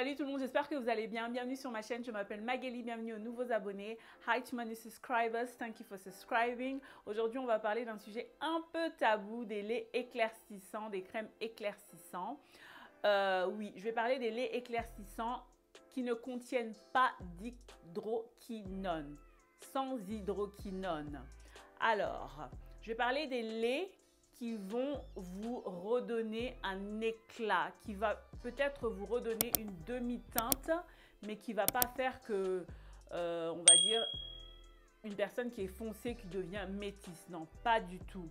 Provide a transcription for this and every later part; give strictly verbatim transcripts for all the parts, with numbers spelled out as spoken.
Salut tout le monde, j'espère que vous allez bien. Bienvenue sur ma chaîne, je m'appelle Magali, bienvenue aux nouveaux abonnés. Hi to my new subscribers, thank you for subscribing. Aujourd'hui, on va parler d'un sujet un peu tabou, des laits éclaircissants, des crèmes éclaircissants. Euh, oui, je vais parler des laits éclaircissants qui ne contiennent pas d'hydroquinone, sans hydroquinone. Alors, je vais parler des laits qui vont vous redonner un éclat, qui va peut-être vous redonner une demi-teinte, mais qui ne va pas faire que, euh, on va dire, une personne qui est foncée, qui devient métisse. Non, pas du tout.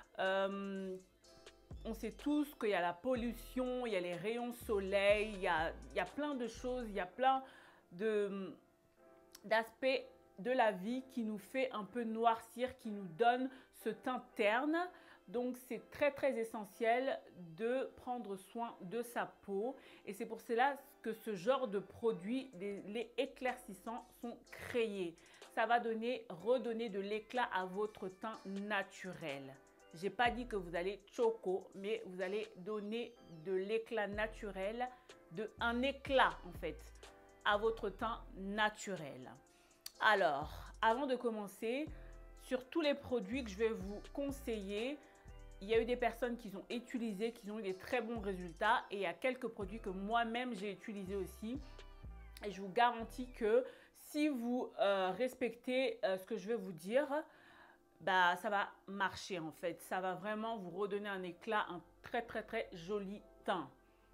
Euh, on sait tous qu'il y a la pollution, il y a les rayons soleil, il y a, il y a plein de choses, il y a plein de, d'aspects de la vie qui nous fait un peu noircir, qui nous donne ce teint terne. Donc, c'est très, très essentiel de prendre soin de sa peau. Et c'est pour cela que ce genre de produits, les, les éclaircissants, sont créés. Ça va donner, redonner de l'éclat à votre teint naturel. Je n'ai pas dit que vous allez choco, mais vous allez donner de l'éclat naturel, de, un éclat en fait, à votre teint naturel. Alors, avant de commencer, sur tous les produits que je vais vous conseiller, il y a eu des personnes qui ont utilisé, qui ont eu des très bons résultats, et il y a quelques produits que moi-même j'ai utilisés aussi. Et je vous garantis que si vous euh, respectez euh, ce que je vais vous dire, bah, ça va marcher en fait. Ça va vraiment vous redonner un éclat, un très très très joli teint.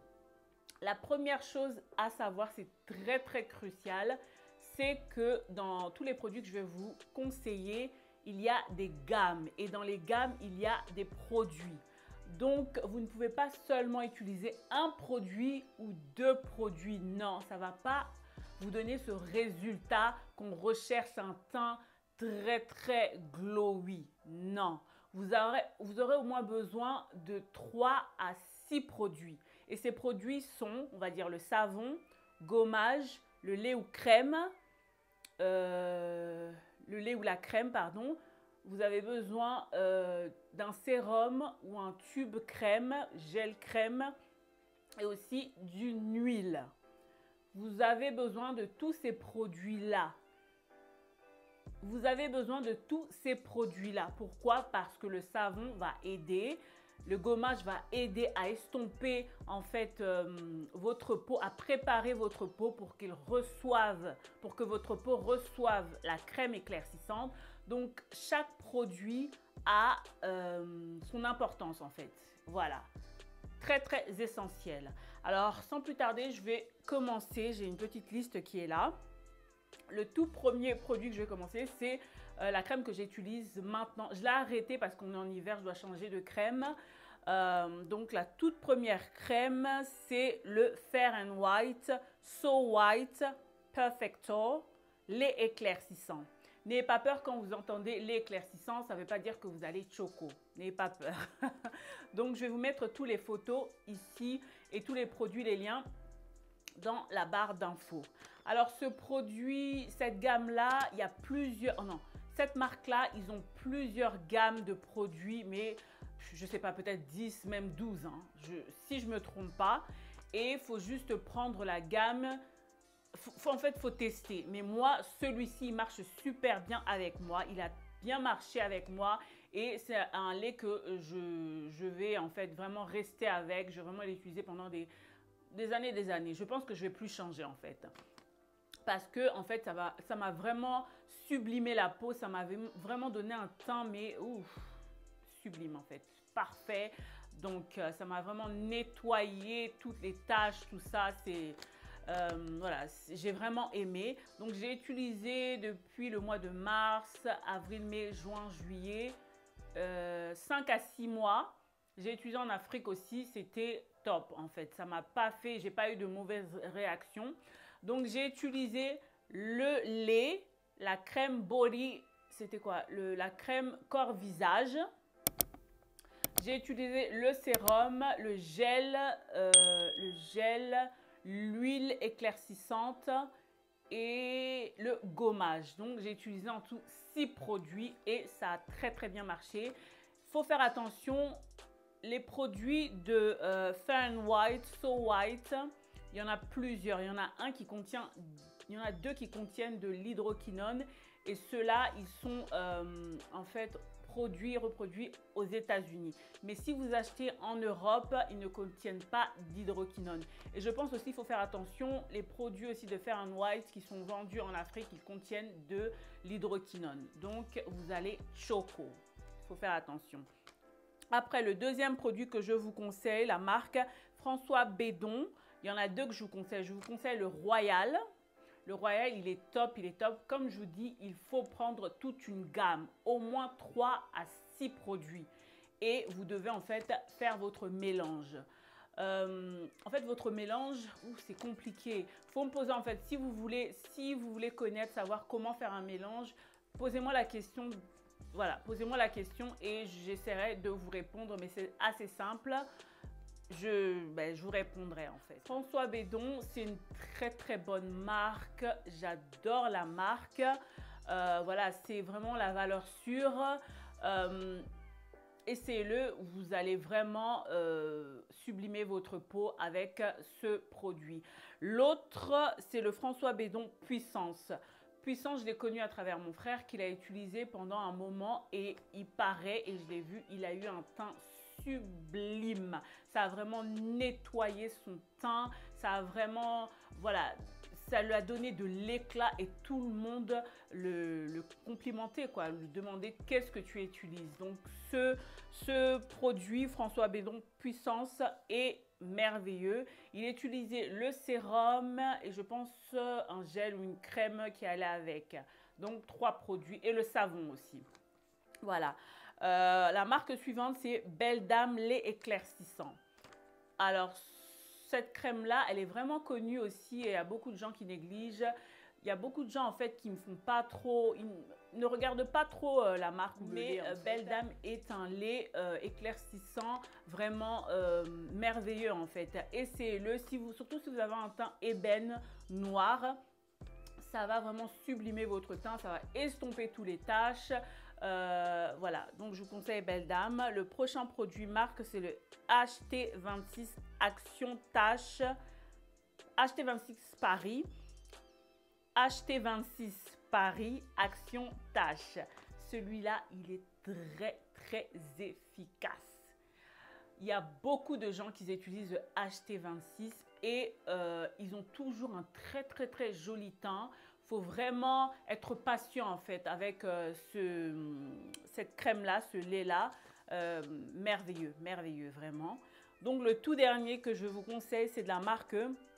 La première chose à savoir, c'est très très crucial, c'est que dans tous les produits que je vais vous conseiller, il y a des gammes et dans les gammes, il y a des produits. Donc, vous ne pouvez pas seulement utiliser un produit ou deux produits. Non, ça ne va pas vous donner ce résultat qu'on recherche, un teint très, très glowy. Non, vous aurez, vous aurez au moins besoin de trois à six produits. Et ces produits sont, on va dire, le savon, gommage, le lait ou crème, euh, le lait ou la crème, pardon. Vous avez besoin euh, d'un sérum ou un tube crème, gel crème et aussi d'une huile. Vous avez besoin de tous ces produits-là. Vous avez besoin de tous ces produits-là. Pourquoi? Parce que le savon va aider. Le gommage va aider à estomper en fait euh, votre peau, à préparer votre peau pour qu'il reçoive, pour que votre peau reçoive la crème éclaircissante. Donc chaque produit a euh, son importance en fait. Voilà, très très essentiel. Alors sans plus tarder, je vais commencer. J'ai une petite liste qui est là. Le tout premier produit que je vais commencer, c'est euh, la crème que j'utilise maintenant. Je l'ai arrêtée parce qu'on est en hiver, je dois changer de crème. Euh, donc la toute première crème, c'est le Fair and White So White Perfecto lait éclaircissant. N'ayez pas peur quand vous entendez lait éclaircissant, ça ne veut pas dire que vous allez choco. N'ayez pas peur. Donc je vais vous mettre toutes les photos ici et tous les produits, les liens dans la barre d'infos. Alors ce produit, cette gamme-là, il y a plusieurs... Oh non, cette marque-là, ils ont plusieurs gammes de produits, mais je ne sais pas, peut-être dix, même douze, hein, je, si je ne me trompe pas. Et il faut juste prendre la gamme. Faut, faut, en fait, il faut tester. Mais moi, celui-ci, il marche super bien avec moi. Il a bien marché avec moi. Et c'est un lait que je, je vais en fait vraiment rester avec. Je vais vraiment l'utiliser pendant des, des années et des années. Je pense que je ne vais plus changer en fait. Parce que en fait, ça va, ça m'a vraiment sublimé la peau. Ça m'avait vraiment donné un teint, mais ouf, sublime en fait. Parfait. Donc, euh, ça m'a vraiment nettoyé toutes les taches, tout ça. C'est... Euh, voilà, j'ai vraiment aimé. Donc, j'ai utilisé depuis le mois de mars, avril, mai, juin, juillet, euh, cinq à six mois. J'ai utilisé en Afrique aussi, c'était top en fait. Ça m'a pas fait, j'ai pas eu de mauvaise réaction. Donc, j'ai utilisé le lait, la crème body, c'était quoi? Le, la crème corps visage. J'ai utilisé le sérum, le gel, euh, le gel, l'huile éclaircissante et le gommage. Donc, j'ai utilisé en tout six produits et ça a très très bien marché. Il faut faire attention, les produits de euh, Fair and White, So White, il il y en a plusieurs. Il y en a un qui contient, il y en a deux qui contiennent de l'hydroquinone et ceux-là, ils sont euh, en fait produits, reproduits aux États-Unis. Mais si vous achetez en Europe, ils ne contiennent pas d'hydroquinone. Et je pense aussi qu'il faut faire attention, les produits aussi de Fair and White qui sont vendus en Afrique, ils contiennent de l'hydroquinone. Donc, vous allez choco. Il faut faire attention. Après, le deuxième produit que je vous conseille, la marque François Bédon. Il y en a deux que je vous conseille. Je vous conseille le Royal. Le Royal, il est top, il est top. Comme je vous dis, il faut prendre toute une gamme, au moins trois à six produits. Et vous devez en fait faire votre mélange. Euh, en fait, votre mélange, c'est compliqué. Il faut me poser en fait, si vous voulez, si vous voulez connaître, savoir comment faire un mélange, posez-moi la question. Voilà, posez-moi la question et j'essaierai de vous répondre, mais c'est assez simple. Je, ben, je vous répondrai en fait. François Bédon, c'est une très très bonne marque. J'adore la marque. Euh, voilà, c'est vraiment la valeur sûre. Euh, Essayez-le, vous allez vraiment euh, sublimer votre peau avec ce produit. L'autre, c'est le François Bédon Puissance. Puissance, je l'ai connu à travers mon frère qui l'a utilisé pendant un moment et il paraît, et je l'ai vu, il a eu un teint sublime. Ça a vraiment nettoyé son teint, ça a vraiment, voilà, ça lui a donné de l'éclat et tout le monde le, le complimentait, quoi, lui demandait qu'est-ce que tu utilises. Donc ce, ce produit François Bédon Puissance est merveilleux. Il utilisait le sérum et je pense un gel ou une crème qui allait avec. Donc trois produits et le savon aussi. Voilà. Euh, la marque suivante, c'est Belle Dame lait éclaircissant. Alors, cette crème-là, elle est vraiment connue aussi et il y a beaucoup de gens qui négligent. Il y a beaucoup de gens en fait qui ne font pas trop, ils ne regardent pas trop euh, la marque. Mais euh, Belle Dame est un lait euh, éclaircissant vraiment euh, merveilleux en fait. Essayez-le, si vous, surtout si vous avez un teint ébène noir. Ça va vraiment sublimer votre teint, ça va estomper tous les taches. Euh, voilà, donc je vous conseille Belle Dame. Le prochain produit marque, c'est le H T vingt-six Action Tache. H T vingt-six Paris. H T vingt-six Paris Action Tache. Celui-là, il est très, très efficace. Il y a beaucoup de gens qui utilisent le H T vingt-six et euh, ils ont toujours un très, très, très joli teint. Il faut vraiment être patient en fait avec euh, ce, cette crème-là, ce lait-là. Euh, merveilleux, merveilleux vraiment. Donc le tout dernier que je vous conseille, c'est de la marque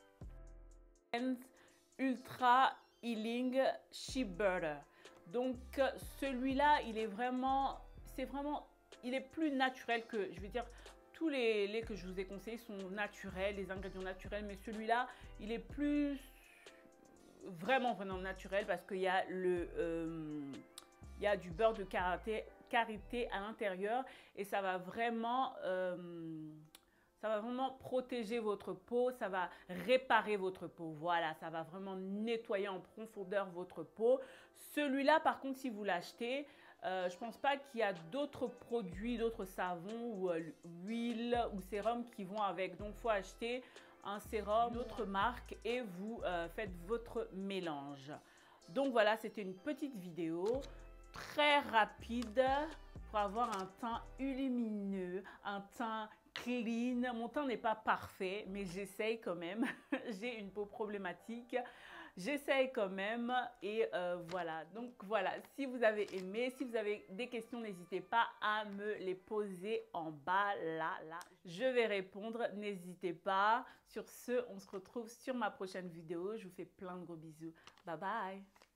Ultra Healing Shea Butter. Donc celui-là, il est vraiment, c'est vraiment, il est plus naturel que, je veux dire, tous les laits que je vous ai conseillés sont naturels, les ingrédients naturels, mais celui-là, il est plus vraiment vraiment naturel parce qu'il y a le euh, il y a du beurre de karité, karité à l'intérieur et ça va vraiment euh, ça va vraiment protéger votre peau, ça va réparer votre peau. Voilà, ça va vraiment nettoyer en profondeur votre peau. Celui-là, par contre, si vous l'achetez, euh, je pense pas qu'il y a d'autres produits, d'autres savons ou euh, huile ou sérum qui vont avec. Donc, il faut acheter un sérum d'autre marque et vous euh, faites votre mélange. Donc voilà, c'était une petite vidéo très rapide pour avoir un teint lumineux, un teint clean. Mon teint n'est pas parfait, mais j'essaye quand même. J'ai une peau problématique. J'essaye quand même et euh, voilà. Donc voilà, si vous avez aimé, si vous avez des questions, n'hésitez pas à me les poser en bas, là, là. Je vais répondre, n'hésitez pas. Sur ce, on se retrouve sur ma prochaine vidéo. Je vous fais plein de gros bisous. Bye bye.